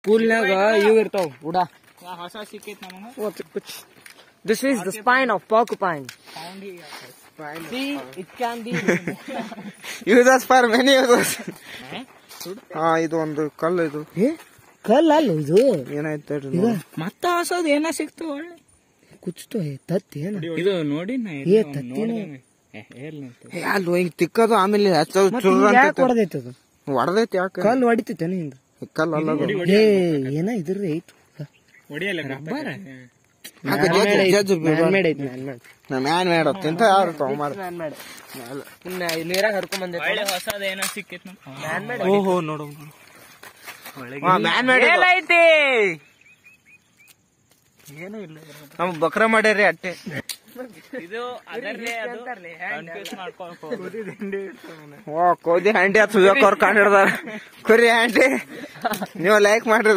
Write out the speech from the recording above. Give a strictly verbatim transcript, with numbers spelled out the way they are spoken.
ಸ್ಕೂಲ್ನಾಗ ಇವ್ ಇರ್ತಾವ ಉಡಾ ಹೊಸ ಸಿಕ್ಕೈತ್ ನಮಗ. This is the spine of porcupine. See, it can be uses for many uses. ಹಾ ಇದು ಒಂದು ಕಲ್ಲು ಇದು ಕಲ್ಲ ಅಲ್ಲ ಇದು ಏನಾಯ್ತು ಮತ್ತ ಹೊಸದು ಏನ ಸಿಕ್ತು ಒಳ್ಳೆ ಕುಚ್ತು ತತ್ತಿ ಏನ ಇದು ನೋಡಿ ಏ ತತ್ತಿನ ಅಲ್ಲಿ ಹಿಂಗ್ ತಿಕ್ಕದು ಆಮೇಲೆ ಹಚ್ಚೋದು ಹೊಡೆದೈತಿ ಅದು ಹೊಡೆದೈತಿ ಯಾಕೆ ಕಲ್ಲು ಹೊಡಿತೈತೆ ಹಿಂದ ಕಲ್ಲು ಅಲ್ಲ ಏ ಏನ ಇದ್ರ ಐತು ಹೊಡಿಯಲ್ಲ ರಬ್ಬರ್ ಮ್ಯಾನ್ ಮೇಡ್ ತಿಂತ ಯಾರು ತಗೊಂಬಾರ ನೀರಾಗ ಹರ್ಕೊಂಡ್ ಬಂದ ಹೊಸದ ಏನ ಸಿಕ್ಕಿತ್ ಓಹೋ ನೋಡು ಮ್ಯಾನ್ ಮೇಡ್ ಐತಿ ಏನೂ ಇಲ್ಲ ನಮ್ ಬಕ್ರ ಮಾಡ್ಯಾರಿ ಅಟ್ಟೆ ಇದು ಅದರ್ಲೆ ಅದು ಕನ್ಫ್ಯೂಸ್ ಮಾಡ್ಕೊಂಡು ಓ ಕೋದಿ ಹಂಡಿ ಹತ್ತು ಅವ್ರು ಕಂಡಿಡ್ದಾರ ಕುರಿ ಹಂಡಿ ನೀವು ಲೈಕ್ ಮಾಡ್ರಿ.